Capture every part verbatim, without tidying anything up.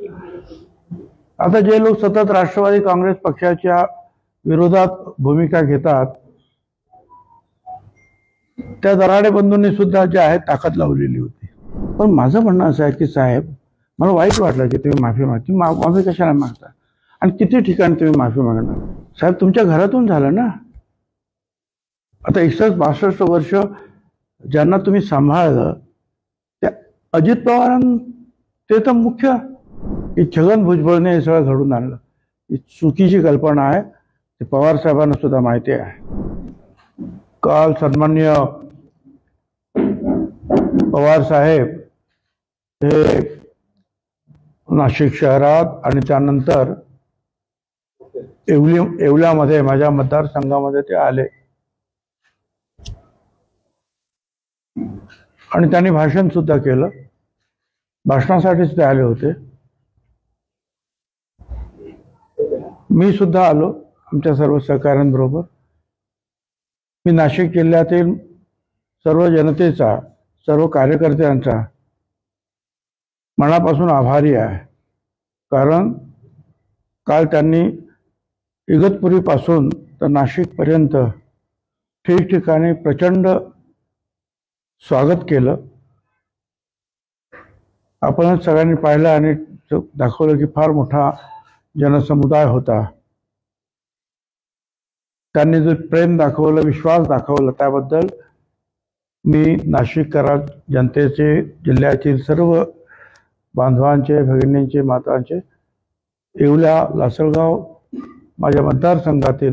आता जे लोक सतत राष्ट्रवादी काँग्रेस पक्षाच्या विरोधात भूमिका घेतात त्या दराडे बंधूंनी सुद्धा जे आहे ताकद लावलेली होती. पण माझं म्हणणं असं आहे की साहेब, मला वाईट वाटलं की तुम्ही माफी मागता. मा माफी कशाला मागता आणि किती ठिकाणी तुम्ही माफी मागणार? साहेब, तुमच्या घरातून झालं ना. आता एकसष्ट बासष्ट वर्ष ज्यांना तुम्ही सांभाळलं त्या अजित पवारां ते तर मुख्य की छगन भुजबळने हे सगळं घडून आणलं. ही चुकीची कल्पना आहे. ते पवार साहेबांना सुद्धा माहिती आहे. काल सन्माननीय पवार साहेब हे नाशिक शहरात आणि त्यानंतर येवली येवल्यामध्ये माझ्या मतदारसंघामध्ये ते आले आणि त्यांनी भाषण सुद्धा केलं. भाषणासाठीच ते आले होते. मी सुद्धा आलो आमच्या सर्व सहकाऱ्यांबरोबर. मी नाशिक जिल्ह्यातील सर्व जनतेचा, सर्व कार्यकर्त्यांचा मनापासून आभारी आहे. कारण काल त्यांनी इगतपुरीपासून तर नाशिकपर्यंत ठिकठिकाणी प्रचंड स्वागत केलं. आपणच सगळ्यांनी पाहिलं आणि दाखवलं की फार मोठा जनसमुदाय होता. त्यांनी जो प्रेम दाखवलं, विश्वास दाखवला, त्याबद्दल मी नाशिककरा जनतेचे, जिल्ह्यातील सर्व बांधवांचे, भगिनींचे, मातांचे, येवल्या, लासलगाव, माझ्या मतदारसंघातील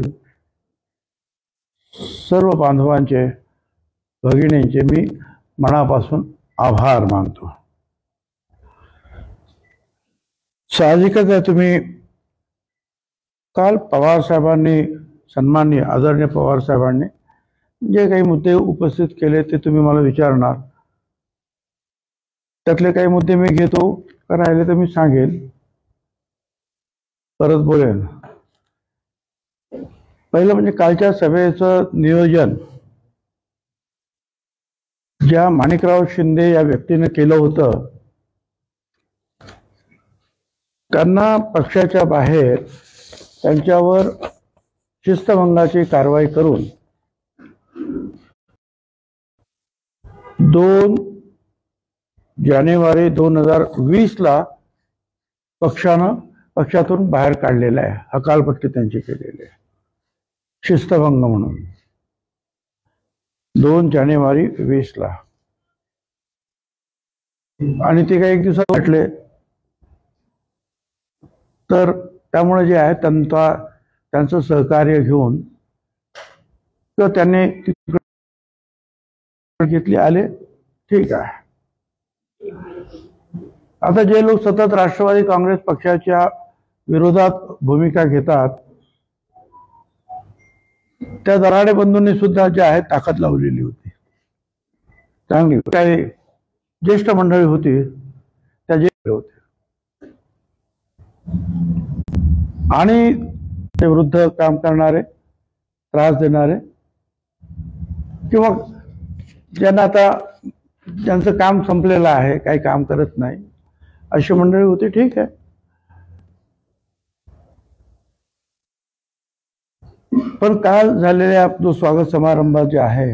सर्व बांधवांचे, भगिनींचे मी मनापासून आभार मानतो. साहजिकच आहे, तुम्ही काल पवार साहेबांनी, सन्माननीय आदरणीय पवार साहेबांनी जे काही मुद्दे उपस्थित केले ते तुम्ही मला विचारणार. त्यातले काही मुद्दे मी घेतो, राहिले तर मी सांगेन, परत बोलेन. पहिलं म्हणजे कालच्या सभेचं नियोजन ज्या माणिकराव शिंदे या व्यक्तीने केलं होतं, त्यांना पक्षाच्या बाहेर त्यांच्यावर शिस्तभंगाची कारवाई करून दोन जानेवारी दोन हजार वीस ला पक्षानं पक्षातून बाहेर काढलेलं आहे. हकालपट्टी त्यांची केलेली आहे शिस्तभंग म्हणून. दोन जानेवारी वीस ला आणि ते काही एक दिवसात वाटले. तर त्यामुळे जे आहे त्यांचा त्यांचं सहकार्य घेऊन किंवा त्यांनी घेतली, आले, ठीक आहे. आता जे लोक सतत राष्ट्रवादी काँग्रेस पक्षाच्या विरोधात भूमिका घेतात त्या दराडे बंधूंनी सुद्धा जे आहे ताकद लावलेली होती. चांगली काही ज्येष्ठ मंडळी होती, त्या ज्येष्ठ होते आणि ते वृद्ध काम करणारे, त्रास देणारे किंवा ज्यांना आता ज्यांचं काम संपलेलं आहे, काही काम करत नाही, अशी मंडळी होती. ठीक आहे. पण काल झालेल्या जो स्वागत समारंभ जे आहे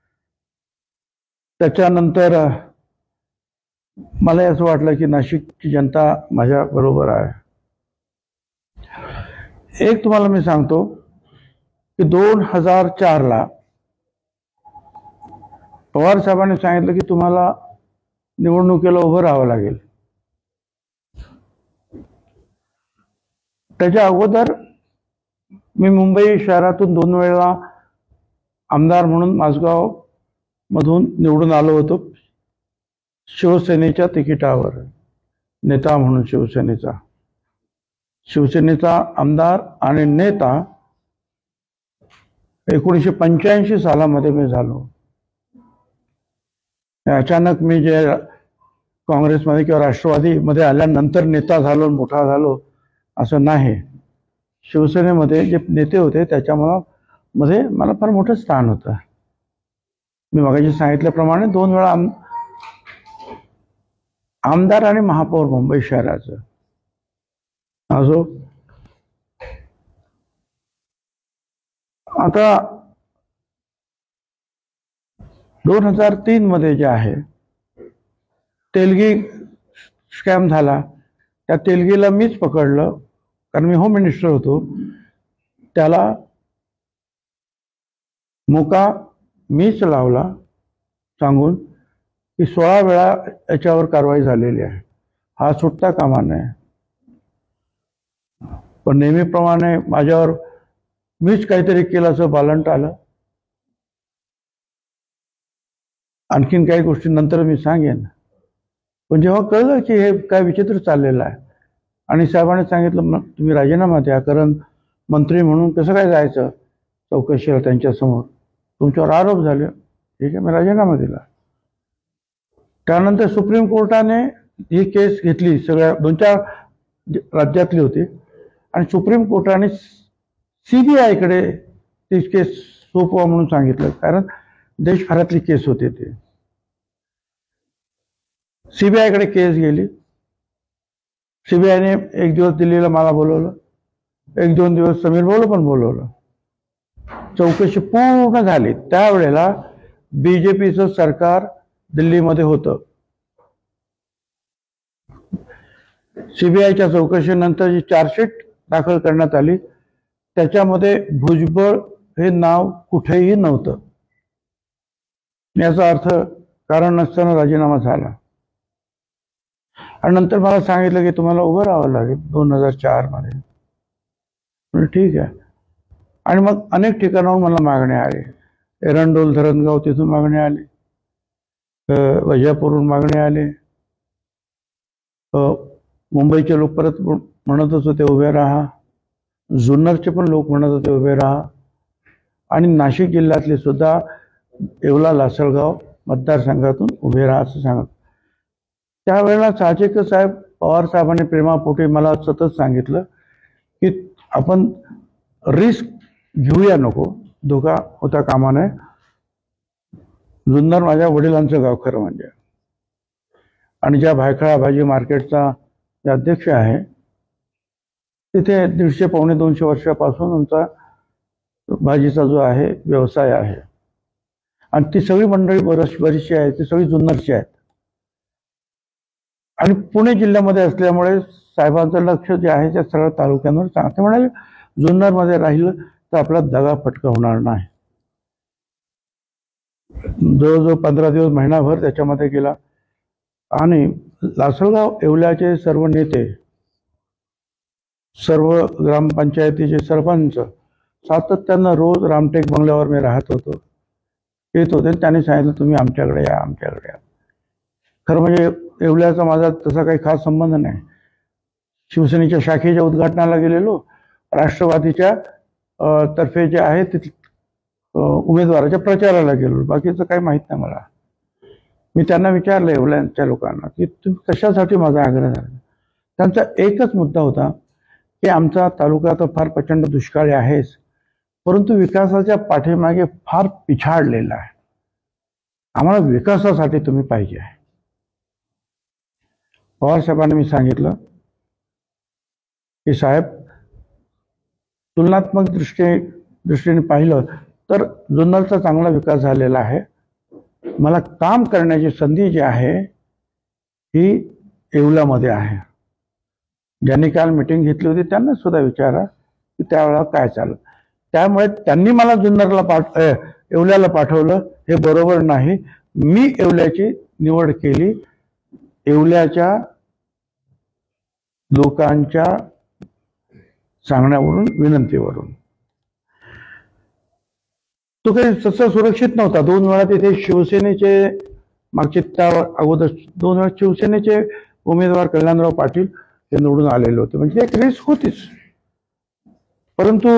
त्याच्यानंतर मला असं वाटलं की नाशिकची जनता माझ्या बरोबर आहे. एक तुम्हाला मी सांगतो की दोन हजार चार ला पवार साहेबांनी सांगितलं की तुम्हाला निवडणुकीला उभं राहावं लागेल. त्याच्या अगोदर मी मुंबई शहरातून दोन वेळा आमदार म्हणून माझगाव मधून निवडून आलो होतो, शिवसेनेच्या तिकिटावर, नेता म्हणून शिवसेनेचा शिवसेनेचा आमदार आणि नेता एकोणीसशे पंच्याऐंशी सालामध्ये मी झालो. अचानक मी जे काँग्रेसमध्ये किंवा राष्ट्रवादीमध्ये आल्यानंतर नेता झालो, मोठा झालो असं नाही. शिवसेनेमध्ये जे नेते होते त्याच्यामुळं मध्ये मला फार मोठं स्थान होतं. मी मगाशी सांगितल्याप्रमाणे दोन वेळा आम आमदार आणि महापौर मुंबई शहराचं. असो, आता दोन हजार तीन मध्ये जे आहे तेलगी स्कॅम झाला, त्या तेलगीला मीच पकडलं, कारण मी होम मिनिस्टर होतो. त्याला मुका मीच लावला, सांगून की सोळा वेळा याच्यावर कारवाई झालेली आहे, हा सुटता कामा नये. पण नेहमीप्रमाणे माझ्यावर मीच काहीतरी केलं असं बालंट आलं. आणखीन काही गोष्टी नंतर मी सांगेन. पण जेव्हा कळलं की हे काय विचित्र चाललेलं आहे आणि साहेबांनी सांगितलं तुम्ही राजीनामा द्या, कारण मंत्री म्हणून कसं काय जायचं चौकशीला त्यांच्यासमोर, तुमच्यावर आरोप झाले. ठीक आहे, मी राजीनामा दिला. त्यानंतर सुप्रीम कोर्टाने ही केस घेतली, सगळ्या दोन चार राज्यातली होती, आणि सुप्रीम कोर्टाने सीबीआयकडे ती केस सोपवा म्हणून सांगितलं, कारण देशभरातली केस होती ती. सीबीआयकडे केस गेली. सीबीआयने एक दिवस दिल्लीला मला बोलवलं, एक दोन दिवस समीर भाऊला पण बोलवलं. चौकशी पूर्ण झाली. त्यावेळेला बीजेपीचं सरकार दिल्लीमध्ये होतं. सीबीआयच्या चौकशीनंतर जी चार्जशीट दाखल करण्यात आली त्याच्यामध्ये भुजबळ हे नाव कुठेही नव्हतं. याचा अर्थ कारण नसताना राजीनामा झाला. आणि नंतर मला सांगितलं की तुम्हाला उभं राहावं लागेल दोन हजार चार मध्ये. म्हणजे ठीक आहे. आणि मग अनेक ठिकाणाहून मला मागणे आले. एरंडोल धरणगाव तिथून मागणे आले, वजापूरहून मागणे आले, मुंबईचे लोक परत म्हणतच होते उभे राहा, जुन्नरचे पण लोक म्हणत होते उभे राहा, आणि नाशिक जिल्ह्यातले सुद्धा येवला लासलगाव मतदारसंघातून उभे राहा असं सांगत. त्यावेळेला साहजिकच साहेब पवार साहेबांनी प्रेमापोटी मला सतत सांगितलं की आपण रिस्क घेऊया नको, धोका होता कामा नये. जुन्नर माझ्या वडिलांचं गाव खरं म्हणजे, आणि ज्या भायखळा भाजी मार्केटचा जे अध्यक्ष आहे तिथे दीडशे पावणे दोनशे वर्षापासून आमचा भाजीचा जो आहे व्यवसाय आहे, आणि ती सगळी मंडळी बरीच बरीचशी आहे, ती सगळी जुन्नरची आहेत. आणि पुणे जिल्ह्यामध्ये असल्यामुळे साहेबांचं लक्ष जे आहे त्या सगळ्या तालुक्यांवर सांगते. म्हणाले जुन्नरमध्ये राहिलं तर आपला दगा फटका होणार नाही. जवळजवळ पंधरा दिवस महिनाभर त्याच्यामध्ये गेला, आणि लासलगाव येवल्याचे सर्व नेते, सर्व ग्रामपंचायतीचे सरपंच सातत्यानं रोज रामटेक बंगल्यावर मी राहत होतो, येत होते. त्यांनी सांगितलं तुम्ही आमच्याकडे या, आमच्याकडे या. खरं म्हणजे येवल्याचा माझा तसा काही खास संबंध नाही. शिवसेनेच्या शाखेच्या उद्घाटनाला गेलेलो, राष्ट्रवादीच्या तर्फे जे आहे ते उमेदवाराच्या प्रचाराला गेलो, बाकीचं काही माहीत नाही मला. मी त्यांना विचारलं येवल्याच्या लोकांना की तुम्ही कशासाठी माझा आग्रह झाला. त्यांचा एकच मुद्दा होता की आमचा तालुका तर फार प्रचंड दुष्काळी आहेच, परंतु विकासाच्या पाठीमागे फार पिछाडलेला आहे, आम्हाला विकासासाठी तुम्ही पाहिजे आहे. पवार साहेबांनी मी सांगितलं की साहेब तुलनात्मक दृष्टी दृष्टीने पाहिलं तर जुन्नरचा चांगला विकास झालेला आहे. मला काम करण्याची संधी जी आहे ही येवल्यामध्ये आहे. ज्यांनी काल मीटिंग घेतली होती त्यांना सुद्धा विचारा की त्यावेळेला काय चाललं. त्यामुळे त्यांनी मला जुन्नरला पाठ येवल्याला पाठवलं हे बरोबर नाही. मी येवल्याची निवड केली येवल्याच्या लोकांच्या सांगण्यावरून, विनंतीवरून. तो काही तसा सुरक्षित नव्हता. दोन वेळा तिथे शिवसेनेचे मागचे त्या अगोदर दोन वेळा शिवसेनेचे उमेदवार कल्याणराव पाटील हे निवडून आलेले होते. म्हणजे एक रिस्क होतीच, परंतु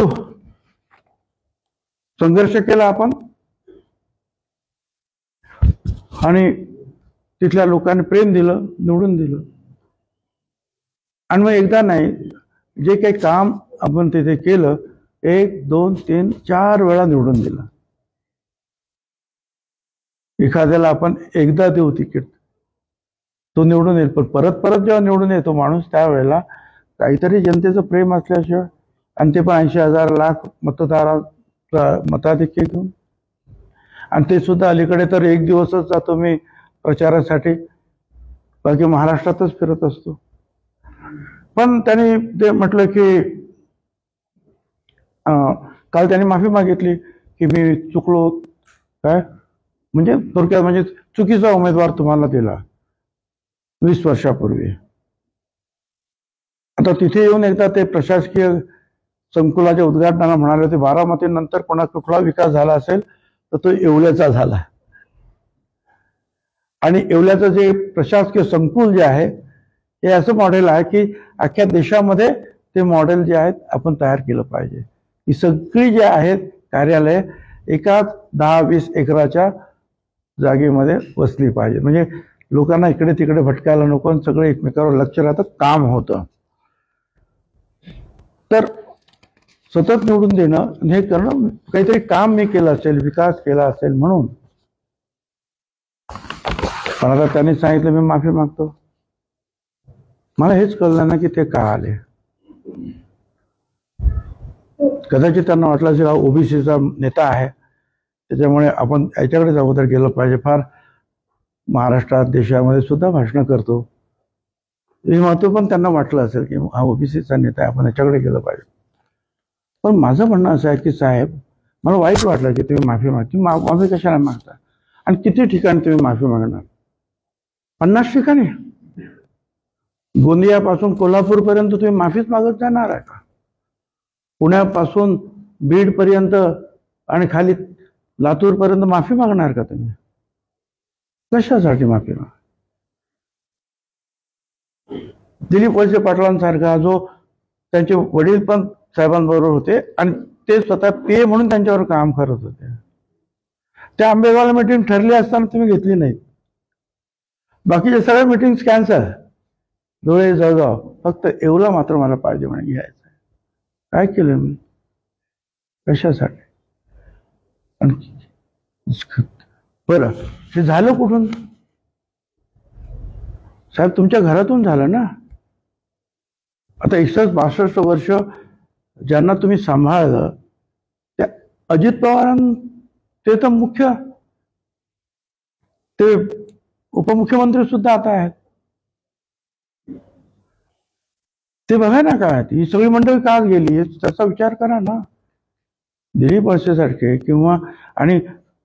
संघर्ष केला आपण, आणि तिथल्या लोकांनी प्रेम दिलं, निवडून दिलं. आणि मग एकदा नाही, जे काही काम आपण तिथे केलं एक दोन तीन चार वेळा निवडून दिलं. एखाद्याला आपण एकदा देऊ तिकीट तो निवडून येईल, पण परत परत जेव्हा निवडून येतो माणूस त्यावेळेला काहीतरी जनतेचं प्रेम असल्याशिवाय, आणि ते पण ऐंशी हजार लाख मतदार मताधिक्य घेऊन, आणि ते सुद्धा अलीकडे तर एक दिवसच जातो मी प्रचारासाठी, बाकी महाराष्ट्रातच फिरत असतो. पण त्यांनी ते म्हटलं की काल त्यांनी माफी मागितली की मी चुकलो, काय म्हणजे थोडक्यात म्हणजे चुकीचा उमेदवार तुम्हाला दिला वीस वर्षापूर्वी. आता तिथे येऊन एकदा ते प्रशासकीय संकुलाच्या उद्घाटनाला म्हणाले होते बारामतीनंतर कोणा कुठला विकास झाला असेल तर तो येवल्याचा झाला. आणि येवल्याचं जे प्रशासकीय संकुल जे आहे हे असं मॉडेल आहे की अख्ख्या देशामध्ये ते मॉडेल जे आहेत आपण तयार केलं पाहिजे. ही सगळी जे आहेत कार्यालय एकाच दहा वीस एकराच्या जागेमध्ये वसली पाहिजे, म्हणजे लोकांना इकडे तिकडे भटकायला नको आणि सगळे एकमेकावर लक्ष राहतं, काम होतं. तर सतत निवडून देणं हे करणं, काहीतरी काम मी केलं असेल, विकास केला असेल म्हणून. पण आता त्यांनी सांगितलं मी माफी मागतो. मला हेच कळलं ना की ते का आले. कदाचित त्यांना वाटलं असेल हा ओबीसीचा नेता आहे त्याच्यामुळे आपण याच्याकडेच अगोदर गेलं पाहिजे. फार महाराष्ट्रात देशामध्ये सुद्धा भाषणं करतो हे महत्व पण त्यांना वाटलं असेल की हा ओबीसीचा नेता आहे, आपण याच्याकडे गेलं पाहिजे. पण माझं म्हणणं असं आहे की साहेब मला वाईट वाटलं की तुम्ही माफी मागती. मा माफी कशाला मागता आणि किती ठिकाणी तुम्ही माफी मागणार? पन्नास ठिकाणी गोंदियापासून कोल्हापूरपर्यंत तुम्ही माफीच मागत जाणार आहे का? पुण्यापासून बीडपर्यंत आणि खाली लातूरपर्यंत माफी मागणार का तुम्ही? कशासाठी माफी माग? दिलीप वळसे पाटलांसारखा जो त्यांचे वडील पण साहेबांबरोबर होते आणि ते स्वतः पे म्हणून त्यांच्यावर काम करत होते, त्या आंबेगावला मीटिंग ठरली असताना तुम्ही घेतली नाही. बाकीचे सगळे मीटिंग कॅन्सल, धुळे जळगाव, फक्त येवला मात्र मला पाहिजे म्हणे घ्यायचं. काय केलं मी? कशासाठी? बरं हे झालं कुठून? साहेब तुमच्या घरातून झालं ना. आता एकसष्ट बासष्ट वर्ष ज्यांना तुम्ही सांभाळलं त्या अजित पवारां ते तर मुख्य, ते उपमुख्यमंत्री सुद्धा आता आहेत. ते बघा ना काय ही सगळी मंडळी का गेली त्याचा विचार करा ना. दिलीप वळसेसारखे किंवा आणि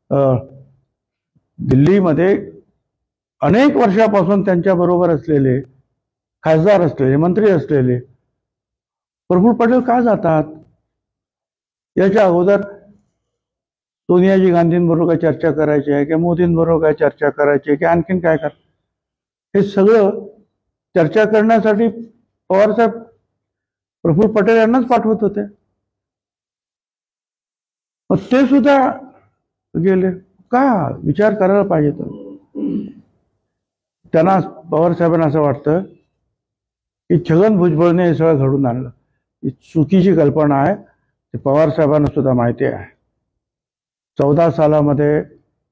दिल्लीमध्ये अनेक वर्षापासून त्यांच्या बरोबर असलेले खासदार असलेले मंत्री असलेले प्रफुल्ल पटेल का जातात? याच्या अगोदर सोनियाजी गांधींबरोबर काय चर्चा करायची आहे, किंवा मोदींबरोबर काय चर्चा करायची आहे, की आणखीन काय कर, हे सगळं चर्चा करण्यासाठी पवारसाहेब प्रफुल्ल पटेल यांनाच पाठवत होते. मग ते सुद्धा गेले का? विचार करायला पाहिजे. तर त्यांना पवार साहेबांना असं वाटतं की छगन भुजबळने हे सगळं घडून आणलं. ही चुकीची कल्पना आहे, ते पवार साहेबांना सुद्धा माहिती आहे. चौदा सालामध्ये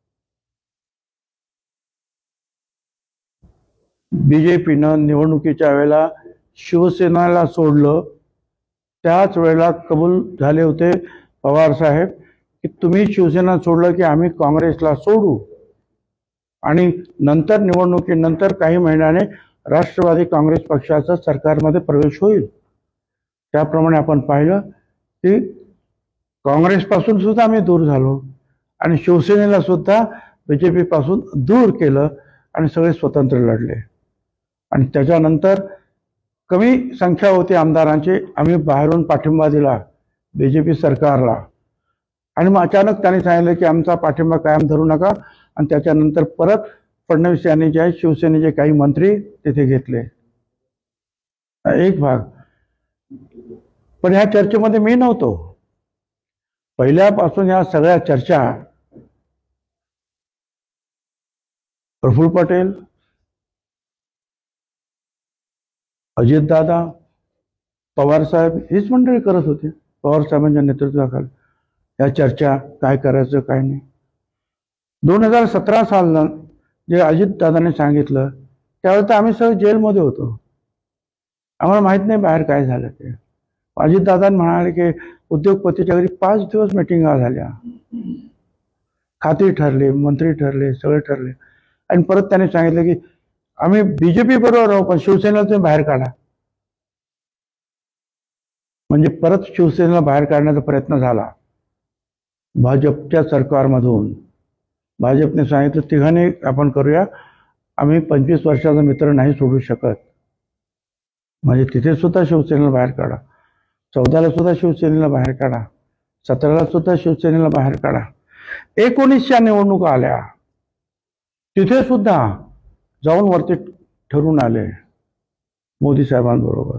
बीजेपीनं निवडणुकीच्या वेळेला शिवसेनेला सोडलं, त्याच वेळेला कबूल झाले होते पवार साहेब की तुम्ही शिवसेना सोडलं की आम्ही काँग्रेसला सोडू, आणि नंतर निवडणुकीनंतर काही महिन्याने राष्ट्रवादी काँग्रेस पक्षाचा सरकारमध्ये प्रवेश होईल. त्याप्रमाणे आपण पाहिलं की काँग्रेसपासून सुद्धा आम्ही दूर झालो आणि शिवसेनेला सुद्धा बीजेपी पासून दूर केलं आणि सगळे स्वतंत्र लढले. आणि त्याच्यानंतर कमी संख्या होती आमदारांची, आम्ही बाहेरून पाठिंबा दिला बीजेपी सरकारला, आणि मग अचानक त्यांनी सांगितलं की आमचा पाठिंबा कायम धरू नका, आणि त्याच्यानंतर परत फडणवीस यांनी जे शिवसेनेचे काही मंत्री तिथे घेतले. एक भाग. पण ह्या चर्चेमध्ये मी नव्हतो. पहिल्यापासून या सगळ्या चर्चा प्रफुल्ल पटेल, अजितदादा, पवार साहेब हीच मंडळी करत होते. पवार साहेबांच्या नेतृत्वाखाली या चर्चा काय करायचं काय नाही. दोन हजार सतरा सालनं जे अजितदादांनी सांगितलं त्यावेळेस तर आम्ही सगळे जेलमध्ये होतो. आम्हाला माहित नाही बाहेर काय झालं ते. अजितदादा म्हणाले की उद्योगपतीच्या घरी पाच दिवस मिटिंगा झाल्या, खाते ठरले, मंत्री ठरले, सगळे ठरले. आणि परत त्याने सांगितलं की आम्ही बीजेपी बरोबर आहोत पण शिवसेनेला तुम्ही बाहेर काढा. म्हणजे परत शिवसेनेला बाहेर काढण्याचा प्रयत्न झाला भाजपच्या सरकारमधून. भाजपने सांगितलं तिघांनी आपण करूया, आम्ही पंचवीस वर्षाचा मित्र नाही सोडू शकत. म्हणजे तिथे सुद्धा शिवसेनेला बाहेर काढा, चौदाला सुद्धा शिवसेनेला बाहेर काढा, सतराला सुद्धा शिवसेनेला बाहेर काढा. एकोणीसच्या निवडणुका आल्या, तिथे सुद्धा जाऊन वरती ठरून आले मोदी साहेबांबरोबर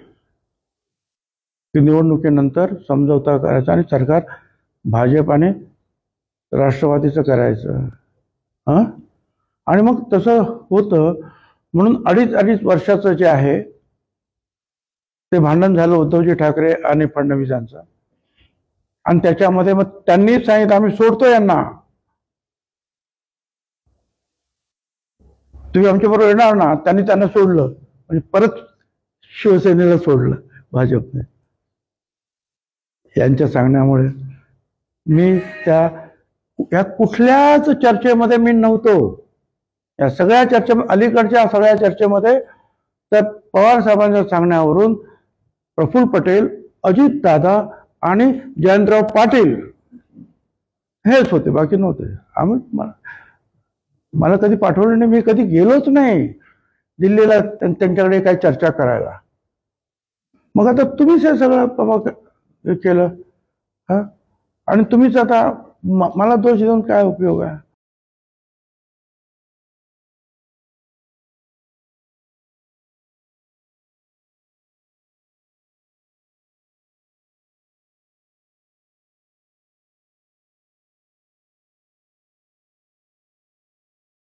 की निवडणुकीनंतर समझोता करायचा आणि सरकार भाजप आणि राष्ट्रवादीचं करायचं. हां आणि मग तसं होतं. म्हणून अडीच अडीच वर्षाचं जे आहे ते भांडण झालं उद्धवजी ठाकरे आणि फडणवीसांचं. आणि त्याच्यामध्ये मग त्यांनी सांगितलं आम्ही सोडतो यांना, तुम्ही आमच्या बरोबर येणार ना. त्यांनी त्यांना सोडलं, म्हणजे परत शिवसेनेला सोडलं भाजपने. यांच्या सांगण्यामुळे मी त्या या कुठल्याच चर्चेमध्ये मी नव्हतो. या सगळ्या चर्चे अलीकडच्या सगळ्या चर्चेमध्ये तर पवार साहेबांच्या सांगण्यावरून प्रफुल्ल पटेल, अजित दादा आणि जयंतराव पाटील हेच होते, बाकी नव्हते. आम्ही मला मला कधी पाठवलं नाही, मी कधी गेलोच नाही दिल्लीला त्यांच्याकडे काही चर्चा करायला. मग आता तुम्हीच हे सगळं केलं हा आणि तुम्हीच आता मला दोष देऊन काय उपयोग आहे.